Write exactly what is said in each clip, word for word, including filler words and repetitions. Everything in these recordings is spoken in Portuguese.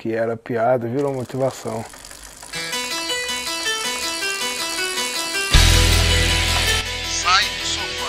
que era piada virou motivação. Sai do sofá.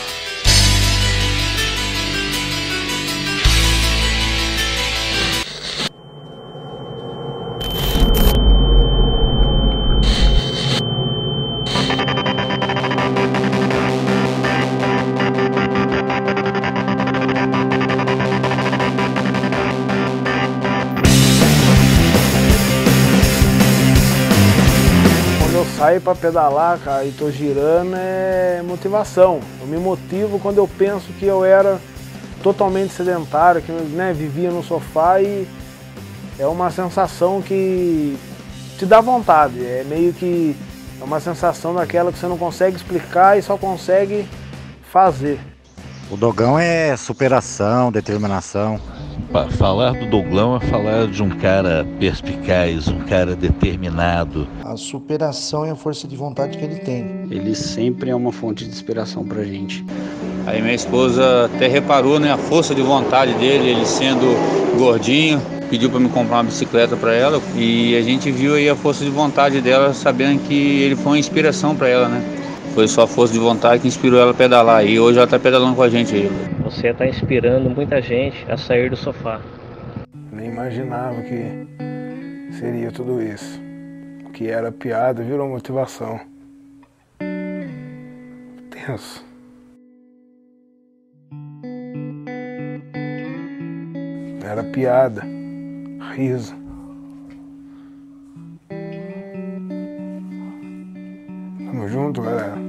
Eu saio para pedalar, cara, e tô girando, é motivação. Eu me motivo quando eu penso que eu era totalmente sedentário, que, né, vivia no sofá, e é uma sensação que te dá vontade. É meio que é uma sensação daquela que você não consegue explicar e só consegue fazer. O Dogão é superação, determinação. Falar do Doglão é falar de um cara perspicaz, um cara determinado. A superação e a força de vontade que ele tem. Ele sempre é uma fonte de inspiração pra gente. Aí minha esposa até reparou, né, a força de vontade dele, ele sendo gordinho, pediu para me comprar uma bicicleta para ela, e a gente viu aí a força de vontade dela, sabendo que ele foi uma inspiração para ela, né? Foi só a força de vontade que inspirou ela a pedalar, e hoje ela está pedalando com a gente aí. Você está inspirando muita gente a sair do sofá. Nem imaginava que seria tudo isso. O que era piada virou motivação. Tenso. Era piada, riso. Tamo junto, galera.